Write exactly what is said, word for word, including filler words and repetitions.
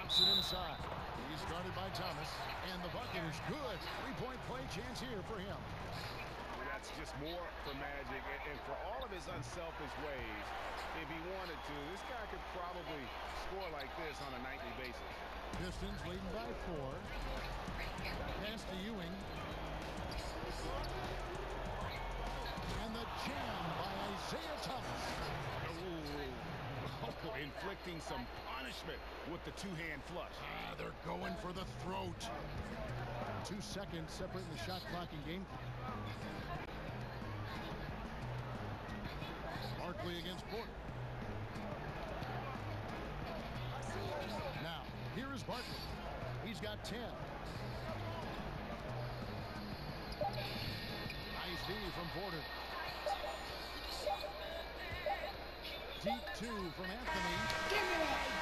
Dumps it inside. He's guarded by Thomas. And the bucket is good. Three-point play chance here for him. That's just more for Magic. And, and for all of his unselfish ways, if he wanted to, this guy could probably score like this on a nightly basis. Pistons leading by four. Pass to Ewing. And the jam by Isaiah Thomas. Ooh. Oh, inflicting some punishment with the two-hand flush. Ah, they're going for the throat. Two seconds separating the shot clock and game clock. Barkley against Porter. Now, here is Barkley. He's got ten. Nice D from Porter. Deep two from Anthony.